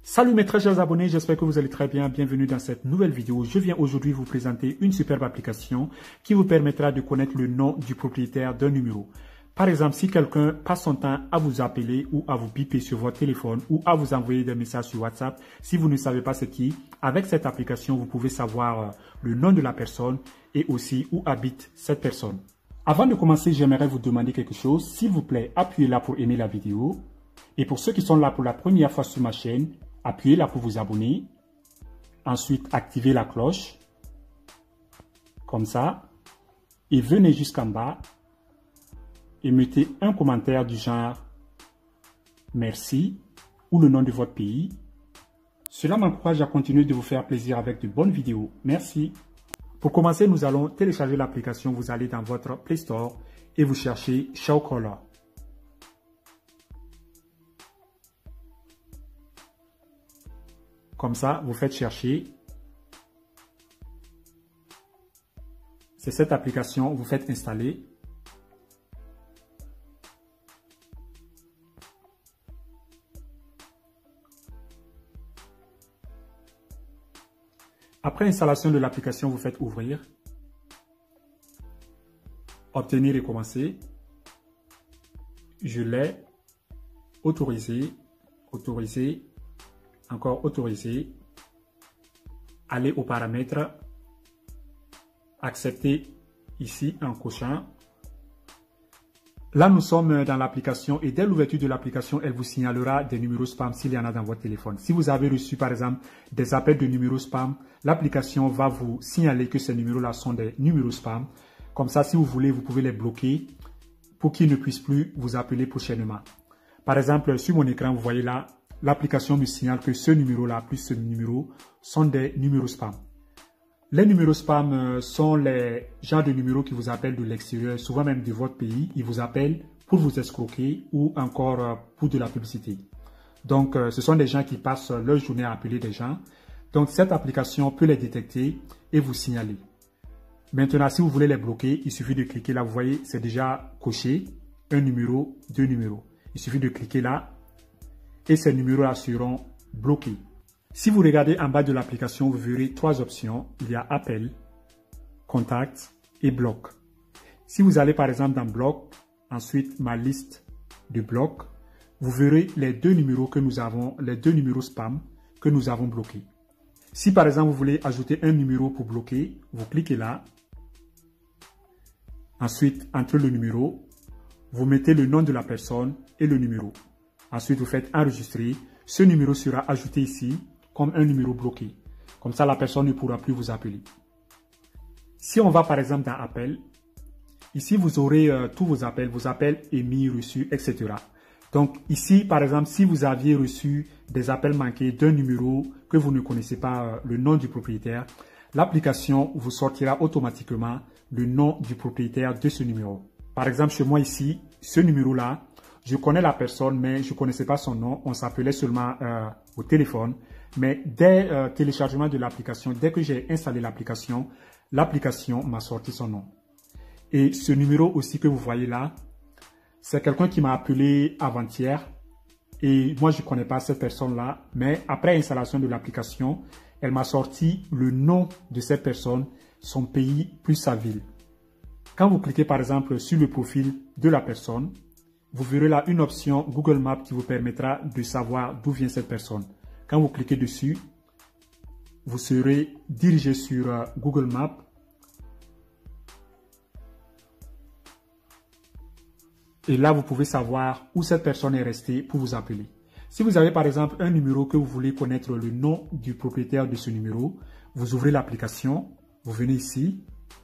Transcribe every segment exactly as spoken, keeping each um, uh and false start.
Salut mes très chers abonnés, j'espère que vous allez très bien. Bienvenue dans cette nouvelle vidéo. Je viens aujourd'hui vous présenter une superbe application qui vous permettra de connaître le nom du propriétaire d'un numéro. Par exemple, si quelqu'un passe son temps à vous appeler ou à vous biper sur votre téléphone ou à vous envoyer des messages sur WhatsApp, si vous ne savez pas c'est qui, avec cette application, vous pouvez savoir le nom de la personne et aussi où habite cette personne. Avant de commencer, j'aimerais vous demander quelque chose. S'il vous plaît, appuyez là pour aimer la vidéo. Et pour ceux qui sont là pour la première fois sur ma chaîne, appuyez là pour vous abonner. Ensuite, activez la cloche. Comme ça. Et venez jusqu'en bas. Et mettez un commentaire du genre « Merci » ou le nom de votre pays. Cela m'encourage à continuer de vous faire plaisir avec de bonnes vidéos. Merci. Pour commencer, nous allons télécharger l'application. Vous allez dans votre Play Store et vous cherchez Showcaller. Comme ça, vous faites chercher. C'est cette application, vous faites installer. Après installation de l'application, vous faites ouvrir. Obtenir et commencer. Je l'ai. Autoriser. Autoriser. Encore autorisé, aller aux paramètres, accepter ici en cochant. Là, nous sommes dans l'application et dès l'ouverture de l'application, elle vous signalera des numéros spam s'il y en a dans votre téléphone. Si vous avez reçu par exemple des appels de numéros spam, l'application va vous signaler que ces numéros-là sont des numéros spam. Comme ça, si vous voulez, vous pouvez les bloquer pour qu'ils ne puissent plus vous appeler prochainement. Par exemple, sur mon écran, vous voyez là, l'application me signale que ce numéro-là plus ce numéro sont des numéros spam. Les numéros spam sont les genres de numéros qui vous appellent de l'extérieur, souvent même de votre pays. Ils vous appellent pour vous escroquer ou encore pour de la publicité. Donc, ce sont des gens qui passent leur journée à appeler des gens. Donc, cette application peut les détecter et vous signaler. Maintenant, si vous voulez les bloquer, il suffit de cliquer là. Vous voyez, c'est déjà coché. Un numéro, deux numéros. Il suffit de cliquer là. Et ces numéros-là seront bloqués. Si vous regardez en bas de l'application, vous verrez trois options. Il y a appel, contact et bloc. Si vous allez par exemple dans bloc, ensuite ma liste de blocs, vous verrez les deux numéros que nous avons, les deux numéros spam que nous avons bloqués. Si par exemple vous voulez ajouter un numéro pour bloquer, vous cliquez là. Ensuite, entre le numéro, vous mettez le nom de la personne et le numéro. Ensuite, vous faites enregistrer. Ce numéro sera ajouté ici comme un numéro bloqué. Comme ça, la personne ne pourra plus vous appeler. Si on va par exemple dans appel, ici vous aurez euh, tous vos appels, vos appels émis, reçus, et cetera. Donc ici, par exemple, si vous aviez reçu des appels manqués d'un numéro que vous ne connaissez pas euh, le nom du propriétaire, l'application vous sortira automatiquement le nom du propriétaire de ce numéro. Par exemple, chez moi ici, ce numéro-là, je connais la personne, mais je ne connaissais pas son nom. On s'appelait seulement euh, au téléphone. Mais dès euh, téléchargement de l'application, dès que j'ai installé l'application, l'application m'a sorti son nom. Et ce numéro aussi que vous voyez là, c'est quelqu'un qui m'a appelé avant-hier. Et moi, je ne connais pas cette personne-là. Mais après installation de l'application, elle m'a sorti le nom de cette personne, son pays plus sa ville. Quand vous cliquez par exemple sur le profil de la personne, vous verrez là une option Google Maps qui vous permettra de savoir d'où vient cette personne. Quand vous cliquez dessus, vous serez dirigé sur euh, Google Maps. Et là, vous pouvez savoir où cette personne est restée pour vous appeler. Si vous avez par exemple un numéro que vous voulez connaître le nom du propriétaire de ce numéro, vous ouvrez l'application, vous venez ici,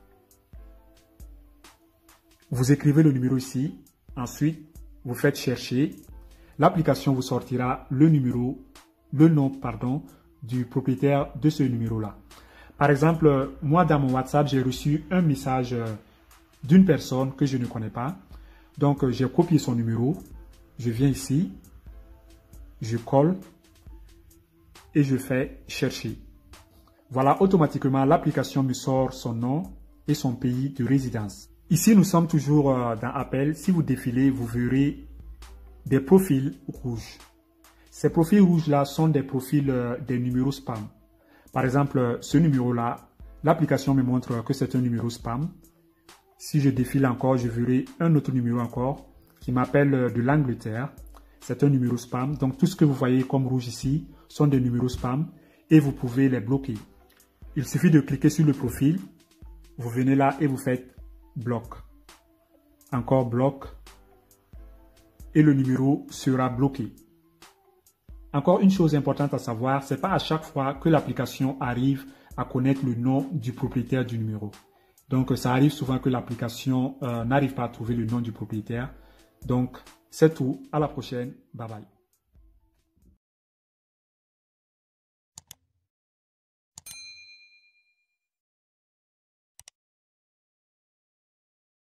vous écrivez le numéro ici, ensuite, vous faites chercher, l'application vous sortira le numéro, le nom, pardon, du propriétaire de ce numéro-là. Par exemple, moi dans mon WhatsApp, j'ai reçu un message d'une personne que je ne connais pas. Donc, j'ai copié son numéro, je viens ici, je colle et je fais chercher. Voilà, automatiquement, l'application me sort son nom et son pays de résidence. Ici, nous sommes toujours dans Appel. Si vous défilez, vous verrez des profils rouges. Ces profils rouges-là sont des profils euh, des numéros spam. Par exemple, ce numéro-là, l'application me montre que c'est un numéro spam. Si je défile encore, je verrai un autre numéro encore qui m'appelle de l'Angleterre. C'est un numéro spam. Donc, tout ce que vous voyez comme rouge ici sont des numéros spam et vous pouvez les bloquer. Il suffit de cliquer sur le profil. Vous venez là et vous faites bloc. Encore bloc. Et le numéro sera bloqué. Encore une chose importante à savoir, c'est pas à chaque fois que l'application arrive à connaître le nom du propriétaire du numéro. Donc, ça arrive souvent que l'application euh, n'arrive pas à trouver le nom du propriétaire. Donc, c'est tout. À la prochaine. Bye bye.